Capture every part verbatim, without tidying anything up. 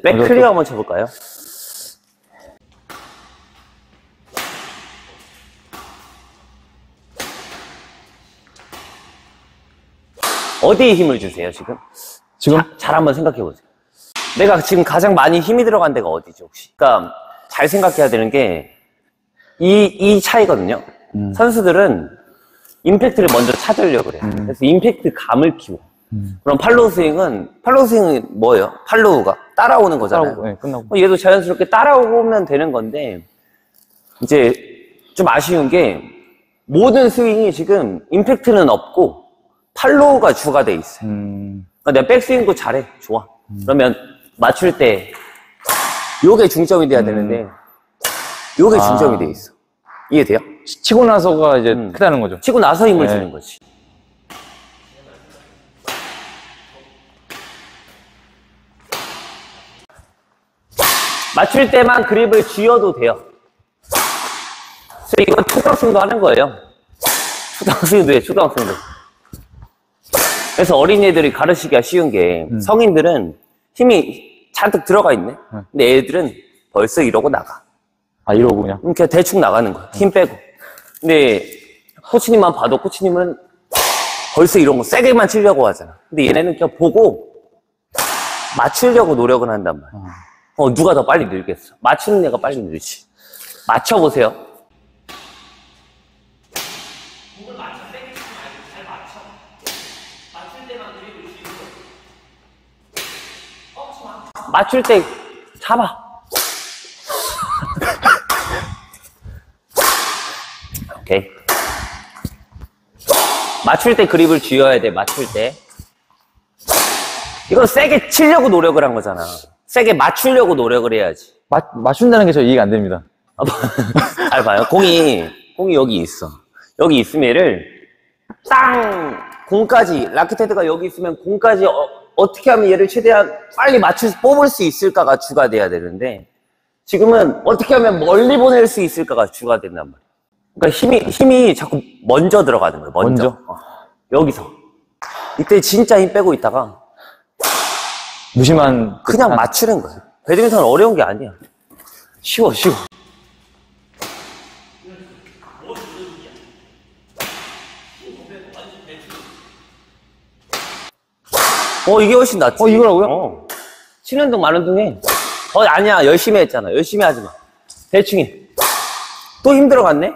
백클리어 한번 쳐볼까요? 어디에 힘을 주세요, 지금? 지금? 자, 잘 한번 생각해보세요. 내가 지금 가장 많이 힘이 들어간 데가 어디죠, 혹시? 그러니까 잘 생각해야 되는 게 이, 이 차이거든요. 음. 선수들은 임팩트를 먼저 찾으려고 그래요. 음. 그래서 임팩트 감을 키워. 음. 그럼 팔로우 스윙은, 팔로우 스윙은 뭐예요? 팔로우가 따라오는 거잖아요. 따라오고, 네, 끝나고. 얘도 자연스럽게 따라오면 되는 건데, 이제 좀 아쉬운 게 모든 스윙이 지금 임팩트는 없고 팔로우가 주가 돼 있어요. 음. 그러니까 내가 백스윙도 잘해. 좋아. 음. 그러면 맞출 때 요게 중점이 돼야 음. 되는데 요게 아. 중점이 돼 있어. 이해돼요? 치고 나서가 이제 음. 크다는 거죠. 치고 나서 힘을 네. 주는 거지. 맞출 때만 그립을 쥐어도 돼요. 그래서 이건 초등학생도 하는 거예요. 초등학생도 해, 초등학생도. 그래서 어린이들이 가르치기가 쉬운 게 음. 성인들은 힘이 잔뜩 들어가 있네. 음. 근데 애들은 벌써 이러고 나가. 아, 이러고 그냥? 그냥 대충 나가는 거야. 힘 빼고. 근데 코치님만 봐도 코치님은 벌써 이런 거 세게만 치려고 하잖아. 근데 얘네는 그냥 보고 맞추려고 노력을 한단 말이야. 음. 어, 누가 더 빨리 늘겠어? 맞추는 애가 빨리 늘지. 맞춰보세요. 공을 맞춰, 세게 치지 말고 잘 맞춰. 맞출 때만 그립을 쥐는 거. 어, 마. 맞출 때 잡아. 오케이. 맞출 때 그립을 쥐어야 돼, 맞출 때. 이건 세게 치려고 노력을 한 거잖아. 세게 맞추려고 노력을 해야지. 맞, 맞춘다는 게 저 이해가 안 됩니다. 아, 잘 봐요. 공이, 공이 여기 있어. 여기 있으면 얘를 땅! 공까지, 라켓 헤드가 여기 있으면 공까지 어, 어떻게 하면 얘를 최대한 빨리 맞출, 뽑을 수 있을까가 주가 돼야 되는데 지금은 어떻게 하면 멀리 보낼 수 있을까가 주가 된단 말이야. 그러니까 힘이, 힘이 자꾸 먼저 들어가는 거예요. 먼저. 먼저? 어, 여기서. 이때 진짜 힘 빼고 있다가 무심한 그냥 한... 맞추는 거예요. 배드민턴은 어려운 게 아니야. 쉬워, 쉬워. 어, 이게 훨씬 낫지. 어, 이거라고요? 어. 치는 둥 마는 둥 해. 어, 아니야. 열심히 했잖아. 열심히 하지 마. 대충 해. 또 힘들어갔네?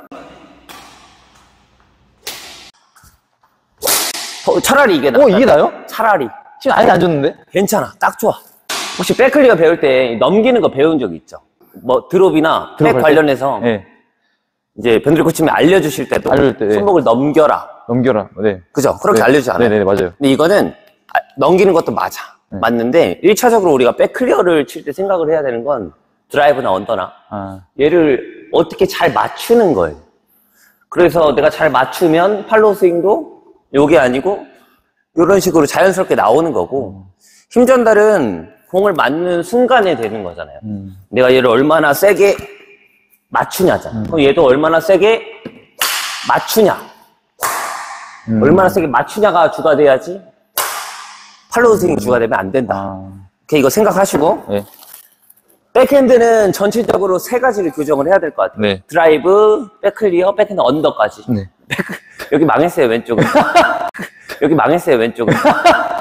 어, 차라리 이게 나. 어, 이게 나요? 차라리. 지금 아예 안 줬는데? 괜찮아. 딱 좋아. 혹시 백클리어 배울 때 넘기는 거 배운 적 있죠? 뭐 드롭이나 백 관련해서 네. 이제 변두리 코치님이 알려주실 때도 알려줄 때, 네. 손목을 넘겨라. 넘겨라. 네. 그죠? 그렇게 네. 알려주잖아요. 네네, 맞아요. 근데 이거는 넘기는 것도 맞아. 네. 맞는데 일 차적으로 우리가 백클리어를 칠 때 생각을 해야 되는 건 드라이브나 언더나 아. 얘를 어떻게 잘 맞추는 거예요. 그래서 내가 잘 맞추면 팔로우 스윙도 요게 아니고 이런 식으로 자연스럽게 나오는 거고 음. 힘 전달은 공을 맞는 순간에 되는 거잖아요. 음. 내가 얘를 얼마나 세게 맞추냐잖아. 음. 그럼 얘도 얼마나 세게 맞추냐. 음. 얼마나 세게 맞추냐가 주가 돼야지 팔로우 스윙이 음. 주가 되면 안 된다. 아. 오케이, 이거 생각하시고 네. 백핸드는 전체적으로 세 가지를 교정을 해야 될 것 같아요. 네. 드라이브, 백클리어, 백핸드 언더까지. 네. 여기 망했어요, 왼쪽은. 여기 망했어요, 왼쪽은.